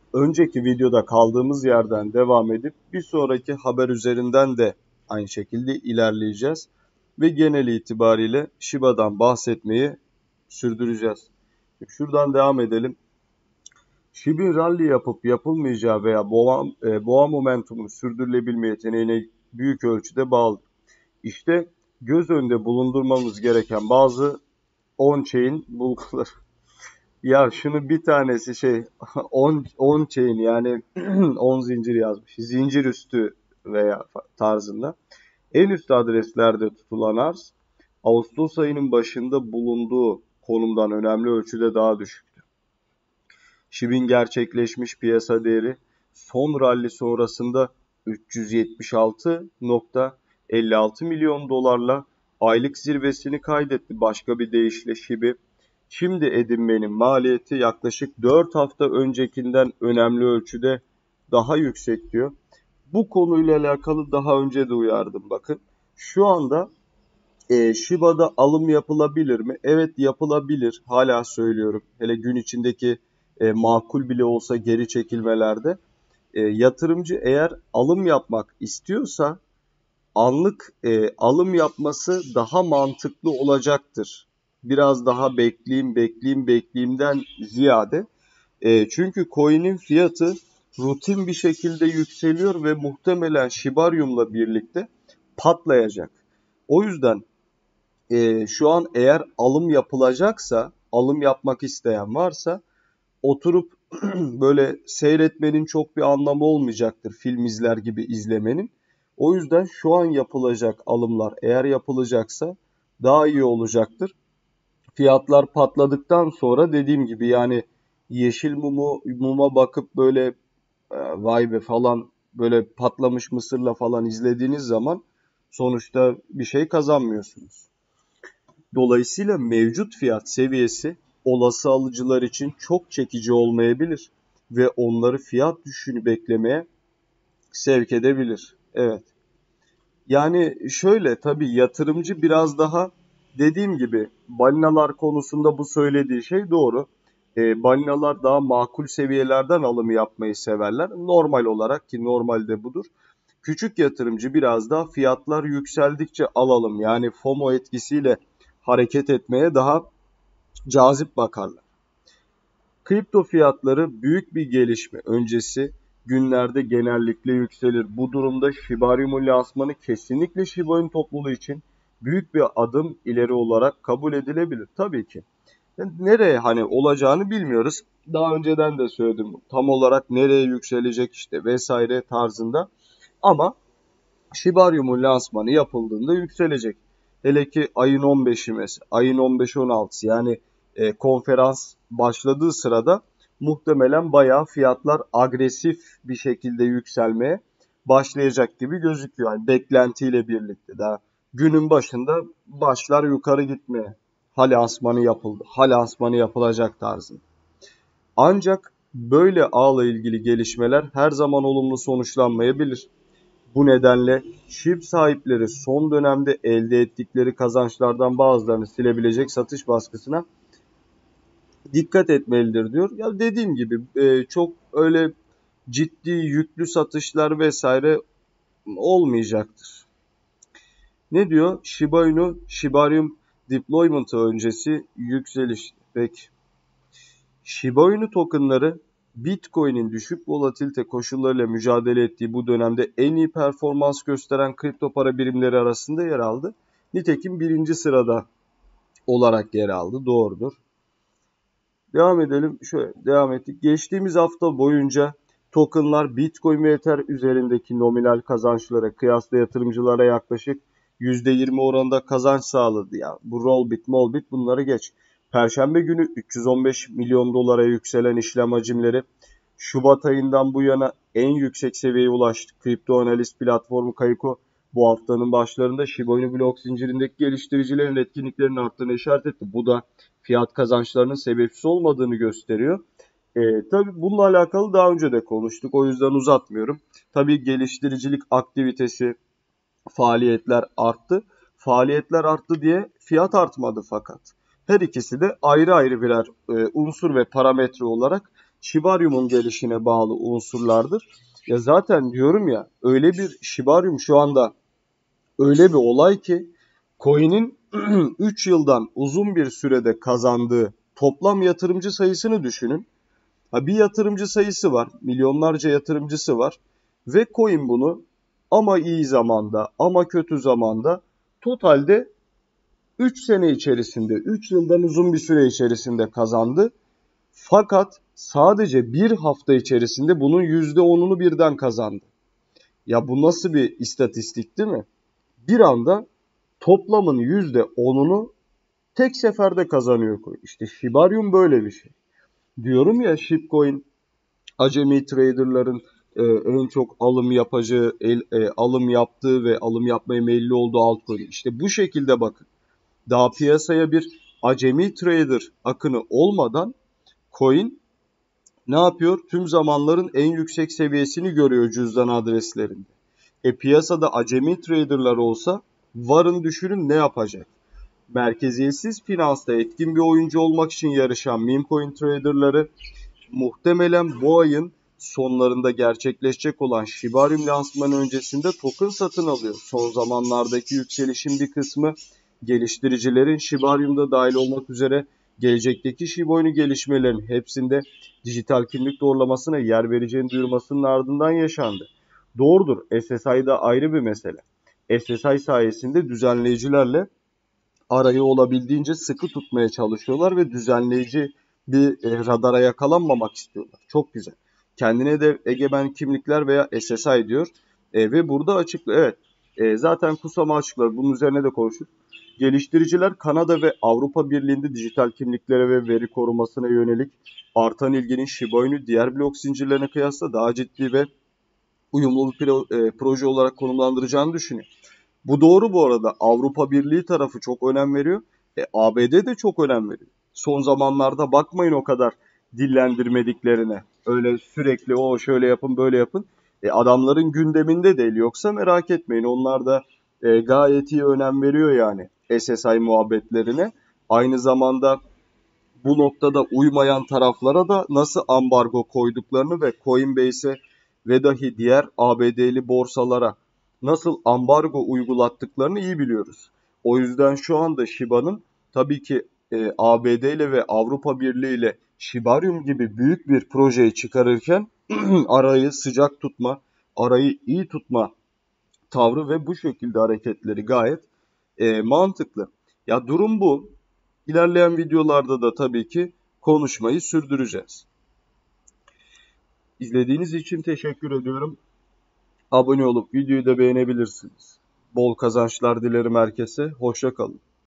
Önceki videoda kaldığımız yerden devam edip bir sonraki haber üzerinden de aynı şekilde ilerleyeceğiz. Ve genel itibariyle Shiba'dan bahsetmeyi sürdüreceğiz. Şuradan devam edelim. Shib'in rally yapıp yapılmayacağı veya boğa momentumunu sürdürülebilme yeteneğine büyük ölçüde bağlı. İşte göz önünde bulundurmamız gereken bazı on-chain bulguları. Ya şunu bir tanesi 10 chain yani 10 zincir yazmış. Zincir üstü veya tarzında. En üst adreslerde tutulan arz Ağustos ayının başında bulunduğu konumdan önemli ölçüde daha düşüktü. SHIB'in gerçekleşmiş piyasa değeri son rally sonrasında 376,56 milyon dolarla aylık zirvesini kaydetti. Başka bir deyişle SHIB'i şimdi edinmenin maliyeti yaklaşık 4 hafta öncekinden önemli ölçüde daha yüksek diyor. Bu konuyla alakalı daha önce de uyardım bakın. Şu anda Shiba'da alım yapılabilir mi? Evet, yapılabilir. Hala söylüyorum. Hele gün içindeki makul bile olsa geri çekilmelerde. Yatırımcı eğer alım yapmak istiyorsa anlık alım yapması daha mantıklı olacaktır. Biraz daha bekleyeyimden ziyade. Çünkü coin'in fiyatı rutin bir şekilde yükseliyor ve muhtemelen Shibarium'la birlikte patlayacak. O yüzden şu an eğer alım yapılacaksa, alım yapmak isteyen varsa oturup böyle seyretmenin çok bir anlamı olmayacaktır. Film izler gibi izlemenin. O yüzden şu an yapılacak alımlar eğer yapılacaksa daha iyi olacaktır. Fiyatlar patladıktan sonra dediğim gibi yani yeşil muma bakıp böyle vay be falan böyle patlamış mısırla falan izlediğiniz zaman sonuçta bir şey kazanmıyorsunuz. Dolayısıyla mevcut fiyat seviyesi olası alıcılar için çok çekici olmayabilir ve onları fiyat düşüşünü beklemeye sevk edebilir. Evet. Yani şöyle tabii yatırımcı biraz daha dediğim gibi balinalar konusunda bu söylediği şey doğru. Balinalar daha makul seviyelerden alım yapmayı severler. Normal olarak ki normalde budur. Küçük yatırımcı biraz daha fiyatlar yükseldikçe alalım yani FOMO etkisiyle hareket etmeye daha cazip bakarlar. Kripto fiyatları büyük bir gelişme öncesi günlerde genellikle yükselir. Bu durumda Shiba Inu lansmanı kesinlikle Shiba Inu topluluğu için büyük bir adım ileri olarak kabul edilebilir. Tabii ki. Yani nereye hani olacağını bilmiyoruz. Daha önceden de söyledim. Tam olarak nereye yükselecek işte vesaire tarzında. Ama Shiba Inu lansmanı yapıldığında yükselecek. Hele ki ayın 15'i mesela, ayın 15-16'sı yani konferans başladığı sırada muhtemelen bayağı fiyatlar agresif bir şekilde yükselmeye başlayacak gibi gözüküyor. Yani beklentiyle birlikte daha günün başında başlar yukarı gitmeye. Lansmanı yapıldı. Lansmanı yapılacak tarzında. Ancak böyle ağla ilgili gelişmeler her zaman olumlu sonuçlanmayabilir. Bu nedenle SHIB sahipleri son dönemde elde ettikleri kazançlardan bazılarını silebilecek satış baskısına dikkat etmelidir diyor. Ya dediğim gibi çok öyle ciddi yüklü satışlar vesaire olmayacaktır. Ne diyor? Shiba Inu, Shibarium deployment öncesi yükseliş. Peki. Shiba Inu tokenları Bitcoin'in düşük volatilite koşullarıyla mücadele ettiği bu dönemde en iyi performans gösteren kripto para birimleri arasında yer aldı. Nitekim birinci sırada olarak yer aldı. Doğrudur. Devam edelim. Şöyle devam ettik. Geçtiğimiz hafta boyunca tokenlar Bitcoin ve Ether üzerindeki nominal kazançlara kıyasla yatırımcılara yaklaşık %20 oranında kazanç sağladı. Ya bu Rollbit, bunları geç. Perşembe günü 315 milyon dolara yükselen işlem hacimleri Şubat ayından bu yana en yüksek seviyeye ulaştı. Kripto analist platformu Kaiko bu haftanın başlarında Shiba Inu blok zincirindeki geliştiricilerin etkinliklerinin arttığını işaret etti. Bu da fiyat kazançlarının sebepsiz olmadığını gösteriyor. Tabii bununla alakalı daha önce de konuştuk. O yüzden uzatmıyorum. Tabii geliştiricilik aktivitesi, faaliyetler arttı. Faaliyetler arttı diye fiyat artmadı fakat. Her ikisi de ayrı ayrı birer unsur ve parametre olarak Shibarium'un gelişine bağlı unsurlardır. Ya zaten diyorum ya, öyle bir Shibarium şu anda öyle bir olay ki coin'in 3 yıldan uzun bir sürede kazandığı toplam yatırımcı sayısını düşünün. Bir yatırımcı sayısı var, milyonlarca yatırımcısı var ve coin bunu ama iyi zamanda ama kötü zamanda totalde 3 sene içerisinde, 3 yıldan uzun bir süre içerisinde kazandı. Fakat sadece bir hafta içerisinde bunun %10'unu birden kazandı. Ya bu nasıl bir istatistik değil mi? Bir anda toplamın %10'unu tek seferde kazanıyor coin. İşte Shibarium böyle bir şey. Diyorum ya, Shibcoin acemi traderların en çok alım yapacağı, alım yaptığı ve alım yapmaya meyilli olduğu altcoin. İşte bu şekilde bakın. Daha piyasaya bir acemi trader akını olmadan coin ne yapıyor? Tüm zamanların en yüksek seviyesini görüyor cüzdan adreslerinde. Piyasada acemi traderlar olsa varın düşünün ne yapacak? Merkeziyetsiz finansta etkin bir oyuncu olmak için yarışan meme coin traderları muhtemelen bu ayın sonlarında gerçekleşecek olan Shibarium lansmanı öncesinde token satın alıyor. Son zamanlardaki yükselişin bir kısmı geliştiricilerin Shibarium'da dahil olmak üzere gelecekteki Shiba Inu gelişmelerin hepsinde dijital kimlik doğrulamasına yer vereceğini duyurmasının ardından yaşandı. Doğrudur, SSI'da ayrı bir mesele. SSI sayesinde düzenleyicilerle arayı olabildiğince sıkı tutmaya çalışıyorlar ve düzenleyici bir radara yakalanmamak istiyorlar. Çok güzel. Kendine de egemen kimlikler veya SSI diyor. Ve burada açıklıyor. Evet. Zaten Kusama açıklar. Bunun üzerine de konuşur. Geliştiriciler Kanada ve Avrupa Birliği'nde dijital kimliklere ve veri korumasına yönelik artan ilginin Shiba Inu diğer blok zincirlerine kıyasla daha ciddi ve uyumlu bir proje olarak konumlandıracağını düşünüyor. Bu doğru bu arada. Avrupa Birliği tarafı çok önem veriyor. ABD de çok önem veriyor. Son zamanlarda bakmayın o kadar dillendirmediklerine. Öyle sürekli o şöyle yapın böyle yapın. Adamların gündeminde değil. Yoksa merak etmeyin. Onlar da gayet iyi önem veriyor yani SSI muhabbetlerine. Aynı zamanda bu noktada uymayan taraflara da nasıl ambargo koyduklarını ve Coinbase'e ve dahi diğer ABD'li borsalara nasıl ambargo uygulattıklarını iyi biliyoruz. O yüzden şu anda Shiba'nın tabii ki ABD ile ve Avrupa Birliği ile Shibarium gibi büyük bir projeyi çıkarırken arayı sıcak tutma, arayı iyi tutma tavrı ve bu şekilde hareketleri gayet mantıklı. Ya durum bu. İlerleyen videolarda da tabii ki konuşmayı sürdüreceğiz. İzlediğiniz için teşekkür ediyorum. Abone olup videoyu da beğenebilirsiniz. Bol kazançlar dilerim herkese. Hoşça kalın.